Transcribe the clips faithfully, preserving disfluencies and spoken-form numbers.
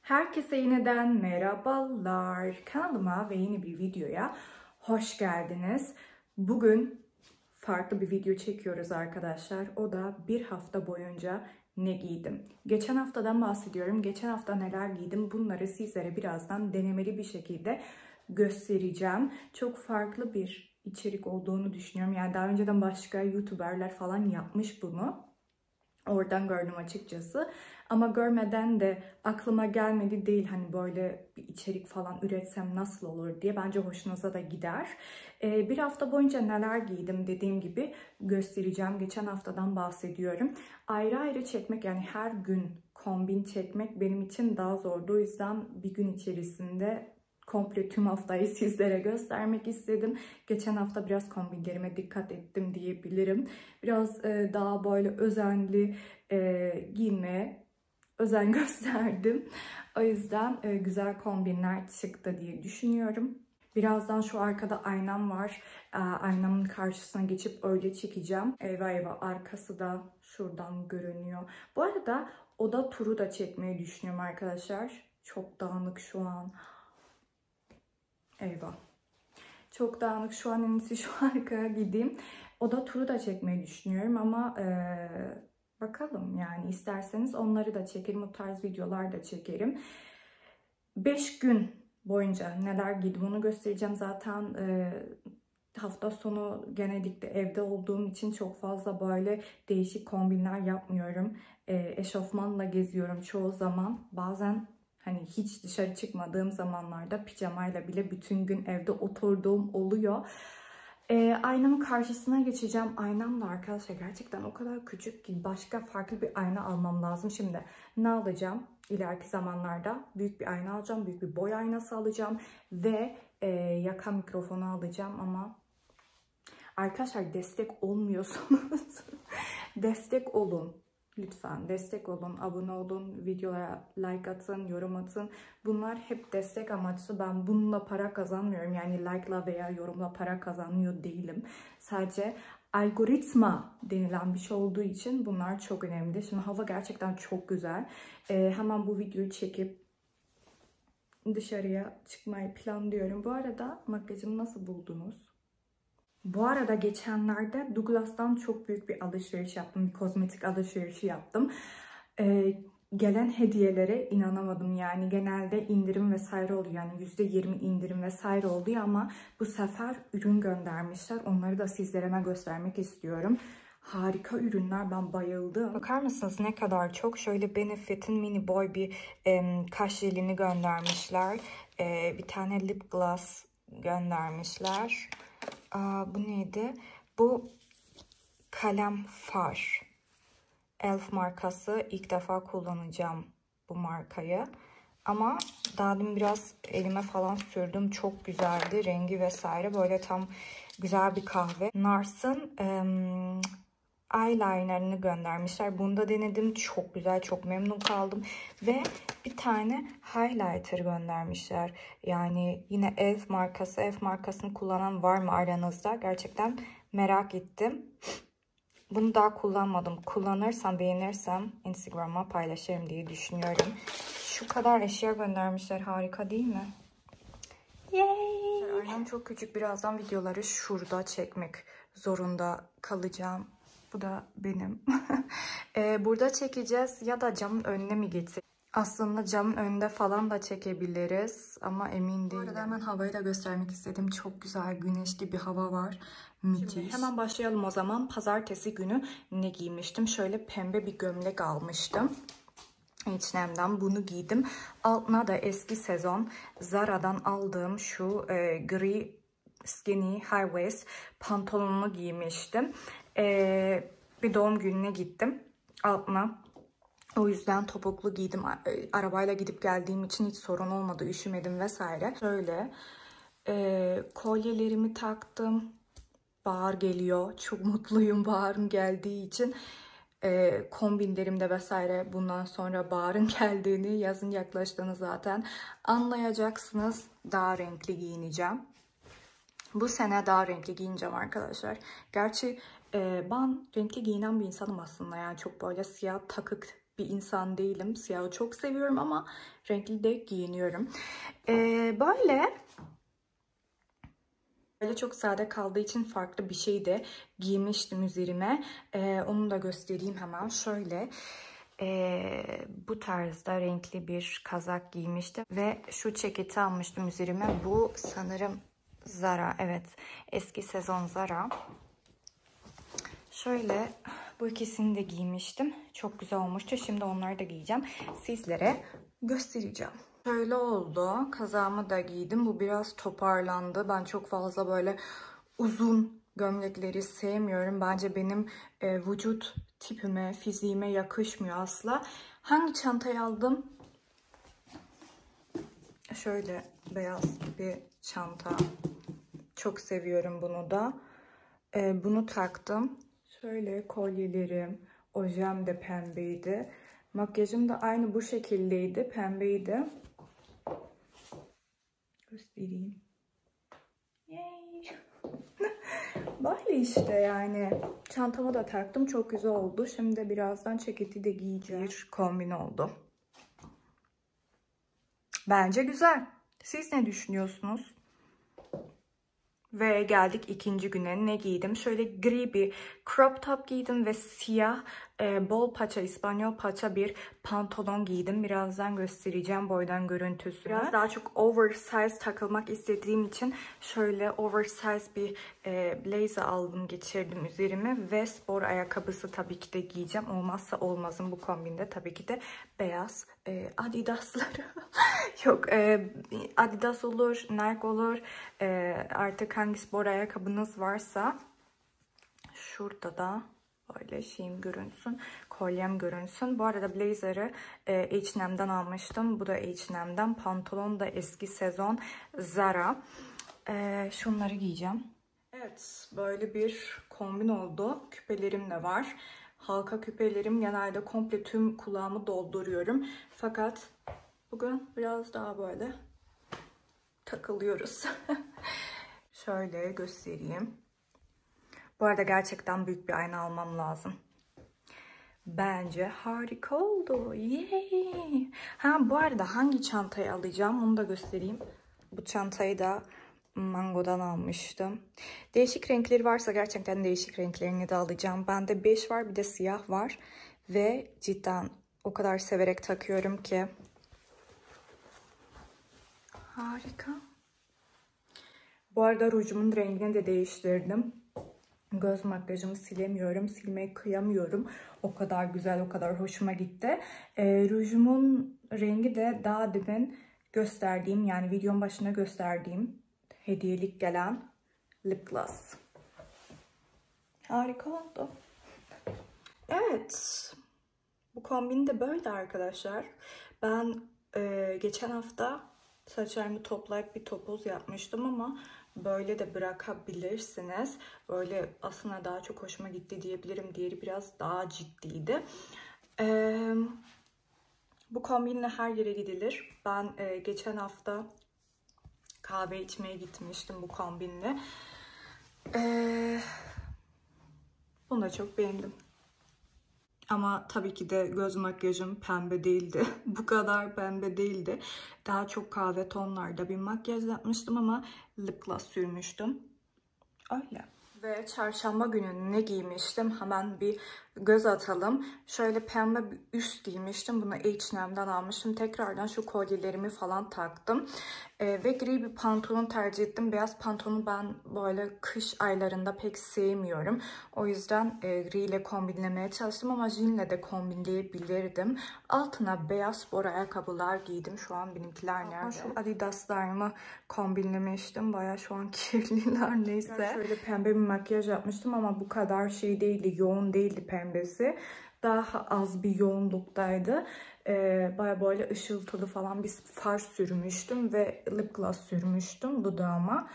Herkese yeniden merhabalar. Kanalıma ve yeni bir videoya hoş geldiniz. Bugün farklı bir video çekiyoruz arkadaşlar. O da bir hafta boyunca ne giydim? Geçen haftadan bahsediyorum. Geçen hafta neler giydim? Bunları sizlere birazdan denemeli bir şekilde göstereceğim. Çok farklı bir içerik olduğunu düşünüyorum. Yani daha önceden başka YouTuber'lar falan yapmış bunu. Oradan gördüm açıkçası. Ama görmeden de aklıma gelmedi değil, hani böyle bir içerik falan üretsem nasıl olur diye. Bence hoşunuza da gider. Ee, bir hafta boyunca neler giydim dediğim gibi göstereceğim. Geçen haftadan bahsediyorum. Ayrı ayrı çekmek, yani her gün kombin çekmek benim için daha zordu. O yüzden bir gün içerisinde komple tüm haftayı sizlere göstermek istedim. Geçen hafta biraz kombinlerime dikkat ettim diyebilirim. Biraz e, daha böyle özenli e, giyinmeye özen gösterdim. O yüzden e, güzel kombinler çıktı diye düşünüyorum. Birazdan şu arkada aynam var. E, aynamın karşısına geçip öyle çekeceğim. Eyvah eyvah, arkası da şuradan görünüyor. Bu arada oda turu da çekmeyi düşünüyorum arkadaşlar. Çok dağınık şu an. Eyvah. Çok dağınık şu an, en iyisi şu arkaya gideyim. Oda turu da çekmeyi düşünüyorum ama e, bakalım, yani isterseniz onları da çekerim. O tarz videolar da çekerim. beş gün boyunca neler giydim onu göstereceğim. Zaten e, hafta sonu genellikle evde olduğum için çok fazla böyle değişik kombinler yapmıyorum. E, eşofmanla geziyorum çoğu zaman. Bazen hani hiç dışarı çıkmadığım zamanlarda pijamayla bile bütün gün evde oturduğum oluyor. E, aynamın karşısına geçeceğim. Aynam da arkadaşlar gerçekten o kadar küçük ki başka farklı bir ayna almam lazım. Şimdi ne alacağım? İleriki zamanlarda büyük bir ayna alacağım. Büyük bir boy aynası alacağım. Ve e, yaka mikrofonu alacağım ama arkadaşlar destek olmuyorsanız destek olun. Lütfen destek olun, abone olun, videolara like atın, yorum atın. Bunlar hep destek amaçlı. Ben bununla para kazanmıyorum. Yani like'la veya yorumla para kazanmıyor değilim. Sadece algoritma denilen bir şey olduğu için bunlar çok önemli. Şimdi hava gerçekten çok güzel. Ee, hemen bu videoyu çekip dışarıya çıkmayı planlıyorum. Bu arada makyajımı nasıl buldunuz? Bu arada geçenlerde Douglas'tan çok büyük bir alışveriş yaptım. Bir kozmetik alışverişi yaptım. Ee, gelen hediyelere inanamadım. Yani genelde indirim vesaire oluyor. Yani yüzde yirmi indirim vesaire oluyor ama bu sefer ürün göndermişler. Onları da sizlere göstermek istiyorum. Harika ürünler, ben bayıldım. Bakar mısınız ne kadar çok? Şöyle Benefit'in mini boy bir e, kaş jelini göndermişler. E, bir tane lip gloss göndermişler. Aa, bu neydi? Bu kalem far. Elf markası. İlk defa kullanacağım bu markayı. Ama daha dün biraz elime falan sürdüm. Çok güzeldi. Rengi vesaire. Böyle tam güzel bir kahve. Nars'ın ım, eyelinerını göndermişler. Bunu da denedim. Çok güzel. Çok memnun kaldım. Ve bir tane highlighter göndermişler. Yani yine Elf markası. Elf markasını kullanan var mı aranızda? Gerçekten merak ettim. Bunu daha kullanmadım. Kullanırsam, beğenirsem Instagram'a paylaşırım diye düşünüyorum. Şu kadar eşya göndermişler. Harika değil mi? Yay! Aynam çok küçük. Birazdan videoları şurada çekmek zorunda kalacağım. Bu da benim. ee, burada çekeceğiz ya da camın önüne mi getir? Aslında camın önünde falan da çekebiliriz ama emin değilim. Bu arada hemen havayı da göstermek istedim. Çok güzel güneşli bir hava var. Müthiş. Şimdi hemen başlayalım o zaman. Pazartesi günü ne giymiştim? Şöyle pembe bir gömlek almıştım. H and M'den bunu giydim. Altına da eski sezon Zara'dan aldığım şu e, gri skinny high waist pantolonunu giymiştim. E, bir doğum gününe gittim. Altına o yüzden topuklu giydim. Arabayla gidip geldiğim için hiç sorun olmadı. Üşümedim vesaire. Şöyle e, kolyelerimi taktım. Bahar geliyor. Çok mutluyum baharın geldiği için. E, kombinlerimde vesaire bundan sonra baharın geldiğini, yazın yaklaştığını zaten anlayacaksınız. Daha renkli giyineceğim. Bu sene daha renkli giyineceğim arkadaşlar. Gerçi e, ben renkli giyinen bir insanım aslında. Yani çok böyle siyah takık bir insan değilim. Siyahı çok seviyorum ama renkli de giyiniyorum. Ee, böyle böyle çok sade kaldığı için farklı bir şey de giymiştim üzerime. Ee, onu da göstereyim hemen. Şöyle ee, bu tarzda renkli bir kazak giymiştim ve şu ceketi almıştım üzerime. Bu sanırım Zara, evet, eski sezon Zara. Şöyle bu ikisini de giymiştim. Çok güzel olmuştu. Şimdi onları da giyeceğim. Sizlere göstereceğim. Şöyle oldu. Kazağımı da giydim. Bu biraz toparlandı. Ben çok fazla böyle uzun gömlekleri sevmiyorum. Bence benim e, vücut tipime, fiziğime yakışmıyor asla. Hangi çantayı aldım? Şöyle beyaz bir çanta. Çok seviyorum bunu da. E, bunu taktım. Şöyle kolyelerim, ojem de pembeydi. Makyajım da aynı bu şekildeydi, pembeydi. Göstereyim. Yay. Böyle işte yani. Çantamı da taktım, çok güzel oldu. Şimdi birazdan ceketi de giyeceğim. Bir kombin oldu. Bence güzel. Siz ne düşünüyorsunuz? Ve geldik ikinci güne. Ne giydim? Şöyle gri bir crop top giydim ve siyah e, bol paça, İspanyol paça bir pantolon giydim. Birazdan göstereceğim boydan görüntüsünü. Biraz daha çok oversize takılmak istediğim için şöyle oversize bir e, blazer aldım, geçirdim üzerime ve spor ayakkabısı tabii ki de giyeceğim. Olmazsa olmazım bu kombinde tabii ki de beyaz e, Adidas'ları. Yok, e, Adidas olur, Nike olur, e, artık hangi spor ayakkabınız varsa. Şurada da böyle şeyim görünsün, kolyem görünsün. Bu arada blazer'ı e, H and M'den almıştım. Bu da H and M'den. Pantolon da eski sezon Zara. E, şunları giyeceğim. Evet, böyle bir kombin oldu. Küpelerim de var. Halka küpelerim, genelde komple tüm kulağımı dolduruyorum. Fakat bugün biraz daha böyle takılıyoruz. Şöyle göstereyim. Bu arada gerçekten büyük bir ayna almam lazım. Bence harika oldu. Yay. Ha, bu arada hangi çantayı alacağım onu da göstereyim. Bu çantayı da Mango'dan almıştım. Değişik renkleri varsa gerçekten değişik renklerini de alacağım. Bende beş var, bir de siyah var. Ve cidden o kadar severek takıyorum ki. Harika. Bu arada rujumun rengini de değiştirdim. Göz makyajımı silemiyorum. Silmeye kıyamıyorum. O kadar güzel, o kadar hoşuma gitti. E, rujumun rengi de daha demin gösterdiğim, yani videonun başına gösterdiğim hediyelik gelen lip gloss. Harika oldu. Evet. Bu kombin de böyle arkadaşlar. Ben e, geçen hafta saçlarımı toplayıp bir topuz yapmıştım ama böyle de bırakabilirsiniz. Böyle aslında daha çok hoşuma gitti diyebilirim. Diğeri biraz daha ciddiydi. Ee, bu kombinle her yere gidilir. Ben e, geçen hafta kahve içmeye gitmiştim bu kombinle. Ee, bunu da çok beğendim. Ama tabii ki de göz makyajım pembe değildi. Bu kadar pembe değildi. Daha çok kahve tonlarda bir makyaj yapmıştım ama lip gloss sürmüştüm. Öyle. Ve çarşamba günü ne giymiştim? Hemen bir göz atalım. Şöyle pembe bir üst giymiştim. Bunu H and M'den almıştım. Tekrardan şu kolyelerimi falan taktım. Ee, ve gri bir pantolon tercih ettim. Beyaz pantolonu ben böyle kış aylarında pek sevmiyorum. O yüzden e, gri ile kombinlemeye çalıştım ama jeanle de kombinleyebilirdim. Altına beyaz spor ayakkabılar giydim. Şu an benimkiler nerede? Şu Adidas'larımı kombinlemiştim. Baya şu an kirliler, neyse. Şöyle pembe bir makyaj yapmıştım ama bu kadar şey değildi, yoğun değildi pembesi. Daha az bir yoğunluktaydı. Ee, baya böyle ışıltılı falan bir far sürmüştüm ve lip gloss sürmüştüm dudağıma.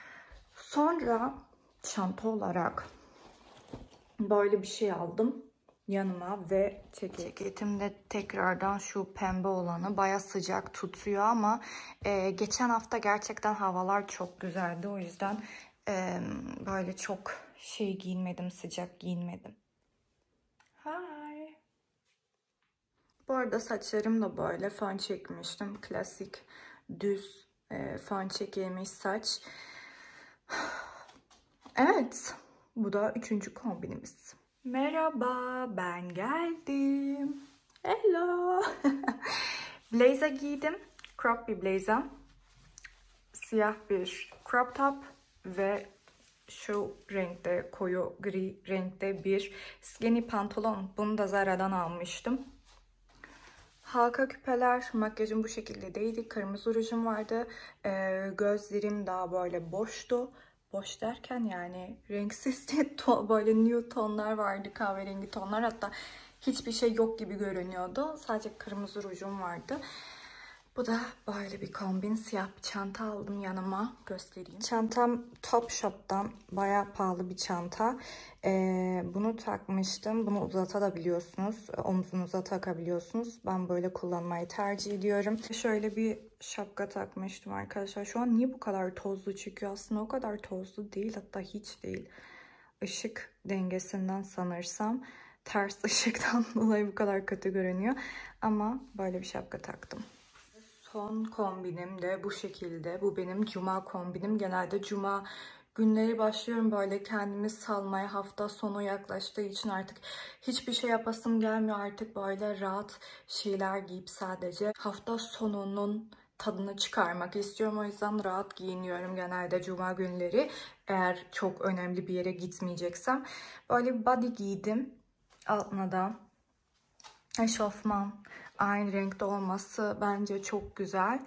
Sonra çanta olarak böyle bir şey aldım yanıma ve ceket. Ceketimde tekrardan şu pembe olanı, baya sıcak tutuyor ama e, geçen hafta gerçekten havalar çok güzeldi. O yüzden e, böyle çok şey giyinmedim, sıcak giyinmedim. Hi. Bu arada saçlarım da böyle fön çekmiştim. Klasik düz e, fön çekilmiş saç. Evet. Bu da üçüncü kombinimiz. Merhaba, ben geldim. Hello. Blazer giydim. Crop bir blazer. Siyah bir crop top ve şu renkte, koyu gri renkte bir skinny pantolon. Bunu da Zara'dan almıştım. Halka küpeler, makyajım bu şekilde değildi. Kırmızı rujum vardı. Ee, gözlerim daha böyle boştu. Boş derken yani renksiz ton, böyle nude tonlar vardı, kahverengi tonlar. Hatta hiçbir şey yok gibi görünüyordu. Sadece kırmızı rujum vardı. Bu da böyle bir kombin. Siyah bir çanta aldım yanıma. Göstereyim. Çantam Topshop'tan. Bayağı pahalı bir çanta. Ee, bunu takmıştım. Bunu uzatabiliyorsunuz. Omuzunuza takabiliyorsunuz. Ben böyle kullanmayı tercih ediyorum. Şöyle bir şapka takmıştım arkadaşlar. Şu an niye bu kadar tozlu çıkıyor? Aslında o kadar tozlu değil. Hatta hiç değil. Işık dengesinden sanırsam. Ters ışıktan dolayı bu kadar kötü görünüyor. Ama böyle bir şapka taktım. Son kombinim de bu şekilde. Bu benim cuma kombinim. Genelde cuma günleri başlıyorum böyle kendimi salmaya. Hafta sonu yaklaştığı için artık hiçbir şey yapasım gelmiyor. Artık böyle rahat şeyler giyip sadece hafta sonunun tadını çıkarmak istiyorum. O yüzden rahat giyiniyorum genelde cuma günleri. Eğer çok önemli bir yere gitmeyeceksem. Böyle bir body giydim. Altına da eşofman. Aynı renkte olması bence çok güzel.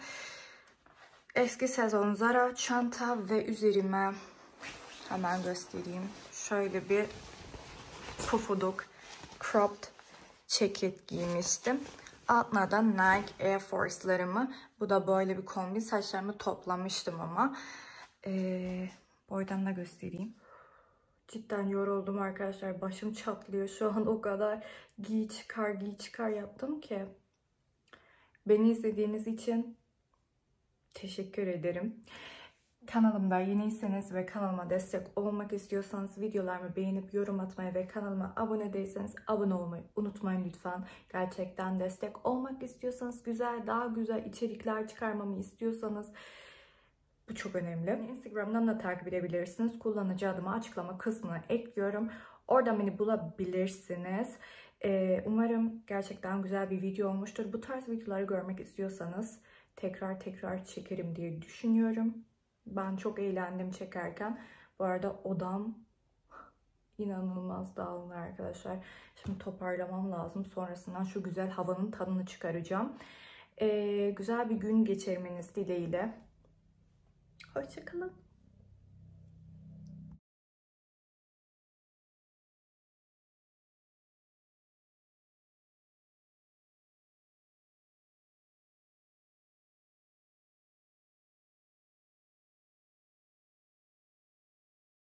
Eski sezon Zara çanta ve üzerime hemen göstereyim. Şöyle bir pufuduk cropped ceket giymiştim. Altına da Nike Air Force'larımı. Bu da böyle bir kombin. Saçlarımı toplamıştım ama. Ee, boydan da göstereyim. Cidden yoruldum arkadaşlar. Başım çatlıyor şu an, o kadar giy çıkar giy çıkar yaptım ki. Beni izlediğiniz için teşekkür ederim. Kanalımda yeniyseniz ve kanalıma destek olmak istiyorsanız videolarımı beğenip yorum atmayı ve kanalıma abone değilseniz abone olmayı unutmayın lütfen. Gerçekten destek olmak istiyorsanız, güzel, daha güzel içerikler çıkarmamı istiyorsanız bu çok önemli. Instagram'dan da takip edebilirsiniz. Kullanıcı adımı açıklama kısmına ekliyorum. Oradan beni bulabilirsiniz. Ee, umarım gerçekten güzel bir video olmuştur. Bu tarz videoları görmek istiyorsanız tekrar tekrar çekerim diye düşünüyorum. Ben çok eğlendim çekerken. Bu arada odam inanılmaz dağıldı arkadaşlar. Şimdi toparlamam lazım. Sonrasından şu güzel havanın tadını çıkaracağım. Ee, güzel bir gün geçirmeniz dileğiyle. Hoşça kalın.